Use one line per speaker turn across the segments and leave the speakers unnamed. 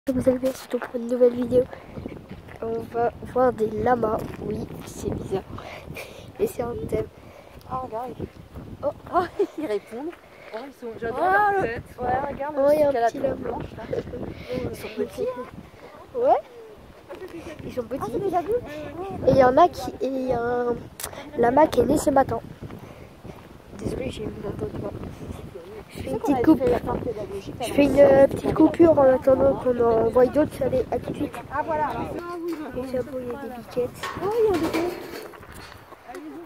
Vous allez bien, c'est pour une nouvelle vidéo. On va voir des lamas. Oui, c'est bizarre. Et c'est un thème.
Ah, regarde. Oh, ils répondent. Oh, ils sont. J'adore leur tête. Ouais, regarde.
Oh, il y a un
la
petit lama.
blanche là. Ils sont petits.
Ouais. Ils sont petits.
Ah, c'est des adultes.
Et il y en a qui. Et il y a un lama qui est né ce matin. Désolée, j'ai mis mon doigt. Je fais une petite coupe. Je fais une petite coupure en attendant qu'on en voie d'autres. Allez, à tout de suite.
Ah, voilà.
Et ça, bon, il y a des biquettes.
Oh, il y a des bébés. Allez-y.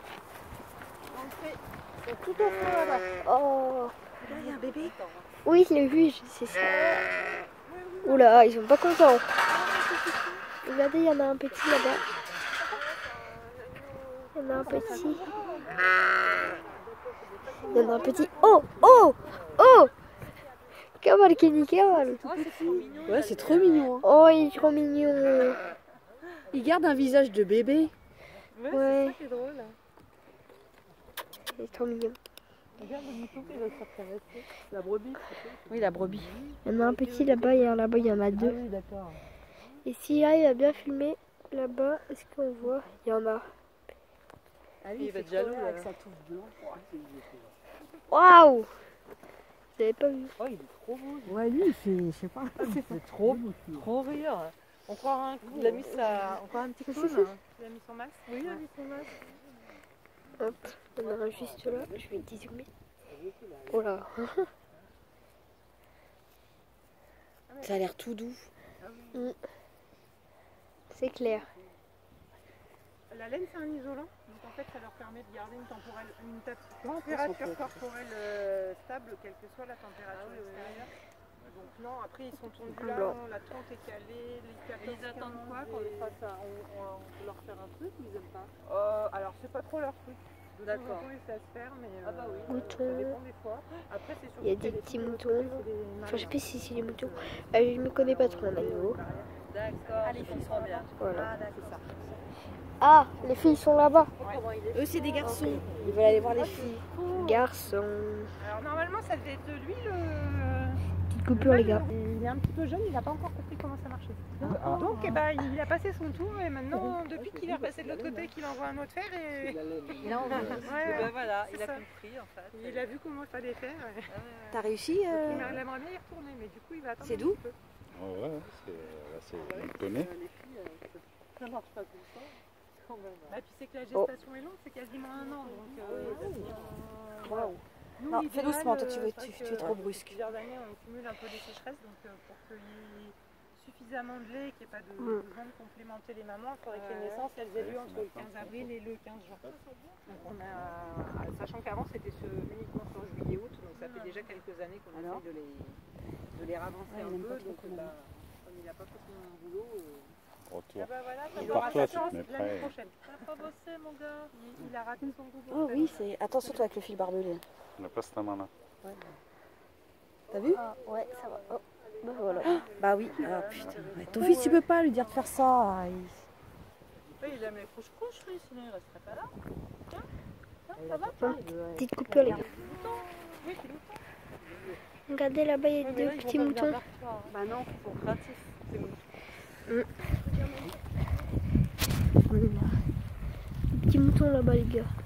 C'est tout au fond là-bas.
Oh.
Là, il y a un bébé.
Oui, je l'ai vu, c'est ça. Oula, ils sont pas contents. Regardez, il y en a un petit là-bas. Il y en a un petit. Il y en a un petit. Oh, oh, oh. Kamal, Kenny, Kamal.
Ouais, c'est trop mignon. Hein.
Oh, il est trop mignon.
Il garde un visage de bébé.
Ouais.
C'est drôle.
Il est trop mignon.
Regarde le mouton qui va se faire caresser. La brebis. Oui, la brebis.
Il y en a un petit là-bas et un là-bas, il y en a deux.
Ah oui, d'accord.
Et s'il arrive à bien filmer là-bas, est-ce qu'on voit? Il y en a.
Ah oui, il va être jaloux avec sa touffe blanche.
Waouh! Vous n'avez pas vu?
Oh, il est trop beau. Ouais, lui, il fait, je sais pas. C'est trop rire. On croit qu'il a mis un petit clown. Il a mis son masque. Oui, il a mis son masque.
Hop, il y en a un juste là, je vais dézoomer. Oh là.
Ça a l'air tout doux.
C'est clair.
La laine, c'est un isolant, donc en fait ça leur permet de garder une température corporelle stable, quelle que soit la température extérieure. Donc non, après ils sont tondus là, la tonte est calée, ils attendent quoi qu'on les fasse, on peut leur faire un truc ou ils aiment pas? Alors c'est pas trop leur truc. D'accord. Ils savent faire, mais ça dépend des fois. Après, c'est
Il y a des petits moutons. Enfin, je sais pas si c'est des moutons. Je me connais pas trop en animaux.
D'accord. Ah, les filles sont bien.
Voilà.
Ah, d'accord.
Ah, les filles sont là-bas.
Ouais. Eux, c'est des garçons. Ils veulent aller voir les filles.
Garçons.
Alors normalement, ça devait être lui
Petite coupure, les gars.
Il est un petit peu jeune, il n'a pas encore compris comment ça marchait. Donc il a passé son tour et maintenant, depuis qu'il est repassé de l'autre côté, qu'il envoie un autre fer et...
Il a envie.
Ouais,
voilà, il a
ça.
compris en fait.
Il a vu comment il fallait faire.
T'as réussi
Il aimerait bien y retourner, mais du coup il va attendre.
C'est doux.
Oh ouais, on le connaît.
Ça marche pas comme ça. Bah, tu sais que la gestation est longue, c'est quasiment un an. Donc,
waouh. Non, fais doucement, toi tu es trop brusque.
Plusieurs années, on cumule un peu des sécheresses, donc pour qu'il y ait suffisamment de lait, qu'il n'y ait pas de besoin de complémenter les mamans, il faudrait que les naissances elles aient lieu entre le 15 avril et le 15 juin. Donc on a, sachant qu'avant c'était uniquement sur juillet-août, donc ça fait déjà quelques années qu'on essaie de les ravancer un peu, donc comme il n'a pas fait son boulot...
Retour.
Ah bah voilà,
Et par toi, tu te mets
l'année
prêt.
prochaine. T'as pas bossé mon gars. Il a raté son coup.
Oh oui, c'est... Attention toi avec le fil barbelé.
On n'a pas cette main-là.
Ouais. T'as vu?
Ah, ouais, ça va. Oh, bah voilà.
Bah oui. Ah putain. Ouais. Ton fils, tu peux pas lui dire de faire ça.
Il aime les couches-couches, lui, sinon il resterait pas là. Tiens, ça va?
Petite coupure, les gars.
Oui, c'est longtemps.
Regardez là-bas, il y a deux petits moutons.
Bah non, ils sont craintifs. C'est bon.
Petit mouton là-bas, les gars.